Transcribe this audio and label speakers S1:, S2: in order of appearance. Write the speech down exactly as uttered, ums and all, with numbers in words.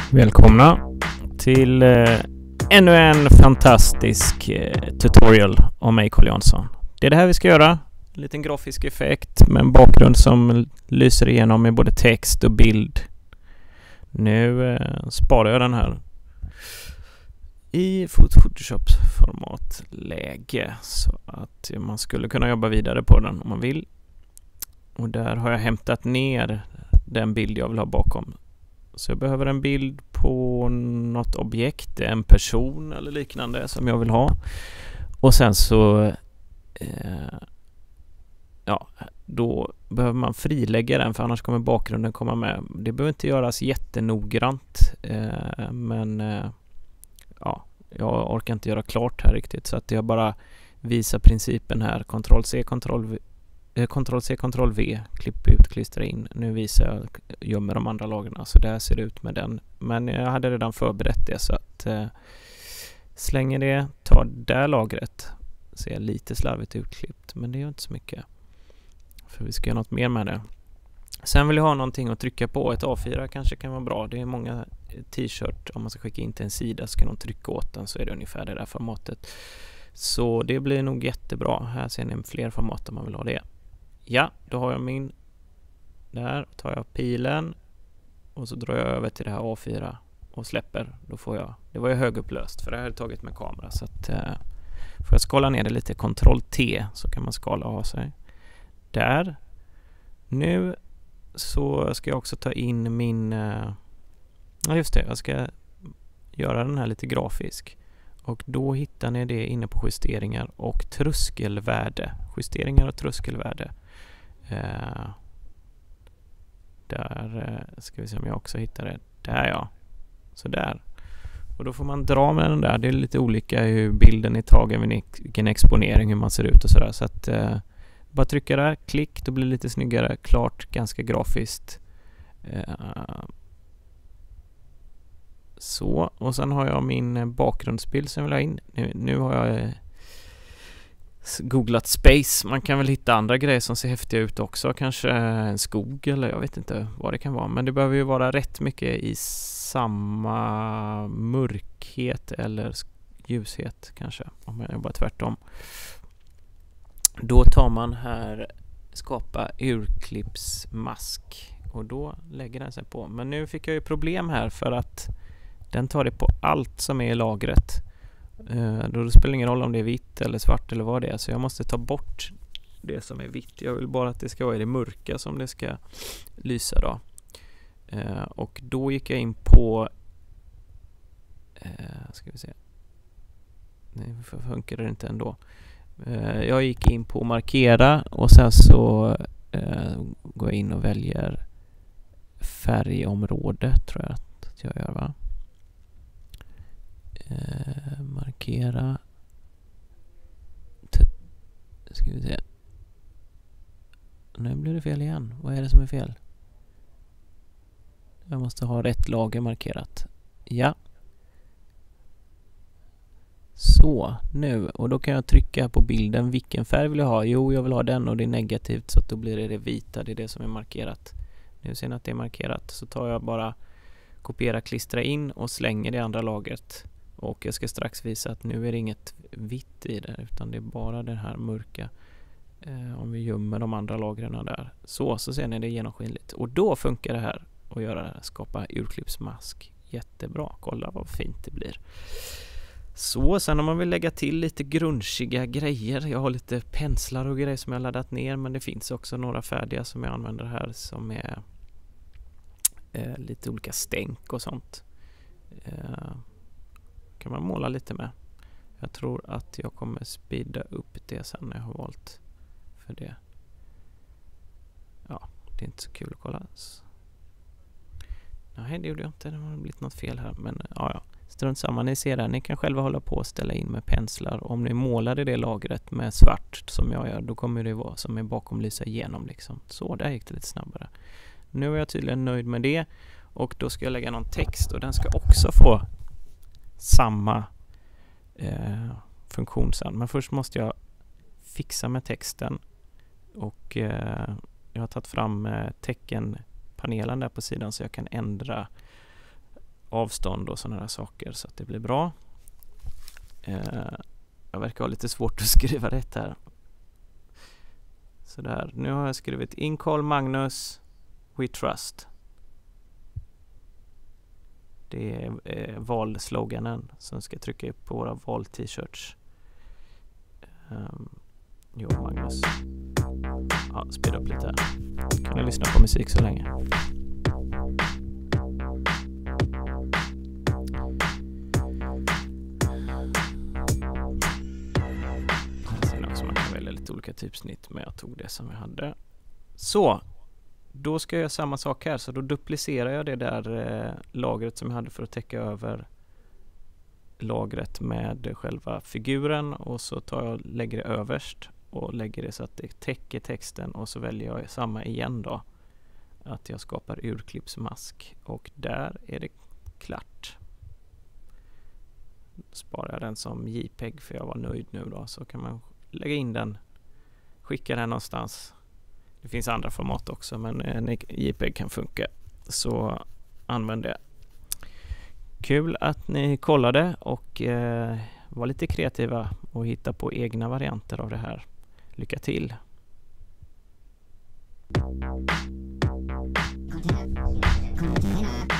S1: Välkomna till eh, ännu en fantastisk eh, tutorial om mig, Carl Jansson. Det är det här vi ska göra. En liten grafisk effekt med en bakgrund som lyser igenom med både text och bild. Nu eh, sparar jag den här i Photoshop-formatläge så att man skulle kunna jobba vidare på den om man vill. Och där har jag hämtat ner den bild jag vill ha bakom. Så jag behöver en bild på något objekt, en person eller liknande som jag vill ha. Och sen så eh, ja, då behöver man frilägga den, för annars kommer bakgrunden komma med. Det behöver inte göras jättenoggrant, eh, men eh, ja, jag orkar inte göra klart här riktigt, så att jag bara visar principen här. Ctrl C, Ctrl V, Ctrl C, Ctrl V, klipp ut, klistra in. Nu visar jag, gömmer de andra lagren, så där ser det ut med den. Men jag hade redan förberett det, så att eh, slänger det, tar det lagret. Ser lite slarvigt utklippt, men det är inte så mycket. För vi ska göra något mer med det. Sen vill jag ha någonting att trycka på. Ett A fyra kanske kan vara bra. Det är många t-shirt, om man ska skicka in till en sida så kan de trycka åt den, så är det ungefär det där formatet. Så det blir nog jättebra. Här ser ni fler format om man vill ha det. Ja, då har jag min. Där tar jag pilen och så drar jag över till det här A fyra och släpper. Då får jag, det var ju högupplöst för det här är taget med kamera, så att eh, får jag skala ner det lite, Ctrl T, så kan man skala av sig. Där. Nu så ska jag också ta in min eh, ja just det, jag ska göra den här lite grafisk. Och då hittar ni det inne på justeringar och tröskelvärde. Justeringar och tröskelvärde. Eh, där eh, ska vi se om jag också hittar det. Där ja. Så där. Och då får man dra med den där. Det är lite olika hur bilden är tagen, vilken exponering, hur man ser ut och sådär. Så att eh, bara trycka där, klick, då blir det lite snyggare. Klart, ganska grafiskt. Eh, Så, och sen har jag min bakgrundsbild som jag vill ha in. Nu, nu har jag eh, googlat space. Man kan väl hitta andra grejer som ser häftiga ut också. Kanske en skog eller jag vet inte vad det kan vara. Men det behöver ju vara rätt mycket i samma mörkhet eller ljushet kanske. Om jag jobbar tvärtom. Då tar man här skapa urklippsmask. Och då lägger den sig på. Men nu fick jag ju problem här för att den tar det på allt som är i lagret. Uh, då spelar det ingen roll om det är vitt eller svart eller vad det är. Så jag måste ta bort det som är vitt. Jag vill bara att det ska vara i det mörka som det ska lysa då. Uh, och då gick jag in på uh, ska vi se. Nej, funkar det inte ändå. Uh, jag gick in på markera och sen så uh, går jag in och väljer färgområde, tror jag att jag gör, va? Eh, markera. T- ska vi se. Nu blir det fel igen. Vad är det som är fel? Jag måste ha rätt lager markerat. Ja. Så, nu. Och då kan jag trycka på bilden. Vilken färg vill jag ha? Jo, jag vill ha den och det är negativt, så att då blir det det vita. Det är det som är markerat. Nu ser ni att det är markerat, så tar jag bara kopiera, klistra in och slänger det andra lagret. Och jag ska strax visa att nu är det inget vitt i det, utan det är bara det här mörka. Eh, om vi gömmer de andra lagren där. Så, så ser ni det genomskinligt. Och då funkar det här att göra, skapa urklippsmask. Jättebra, kolla vad fint det blir. Så, sen om man vill lägga till lite grunchiga grejer. Jag har lite penslar och grejer som jag laddat ner, men det finns också några färdiga som jag använder här som är eh, lite olika stänk och sånt. Eh, kan man måla lite med. Jag tror att jag kommer speeda upp det sen när jag har valt för det. Ja, det är inte så kul att kolla. Nej, det gjorde jag inte. Det har blivit något fel här, men ja, ja. Strunt samma, ni ser där. Ni kan själva hålla på och ställa in med penslar. Om ni målar i det lagret med svart som jag gör, då kommer det vara som är bakom lysa igenom liksom. Så, där gick det lite snabbare. Nu är jag tydligen nöjd med det. Och då ska jag lägga någon text och den ska också få samma eh, funktion sen. Men först måste jag fixa med texten. Och eh, jag har tagit fram eh, teckenpanelen där på sidan så jag kan ändra avstånd och sådana där saker så att det blir bra. Eh, jag verkar ha lite svårt att skriva rätt här. Så där, nu har jag skrivit in Carl Magnus We Trust. Det är eh, valsloganen som ska trycka upp på våra val-t-shirts. Um, jo, Magnus. Ja, speeda upp lite här. Kan jag lyssna på musik så länge. Sen också man kan välja lite olika typsnitt, men jag tog det som jag hade. Så, då ska jag göra samma sak här. Så då duplicerar jag det där eh, lagret som jag hade för att täcka över lagret med själva figuren, och så tar jag lägger det överst och lägger det så att det täcker texten, och så väljer jag samma igen då, att jag skapar urklippsmask, och där är det klart. Sparar jag den som JPEG för jag var nöjd nu då, så kan man lägga in den, skicka den någonstans. Det finns andra format också, men en JPEG kan funka, så använd det. Kul att ni kollade och eh, var lite kreativa och hitta på egna varianter av det här. Lycka till!
S2: Content. Content.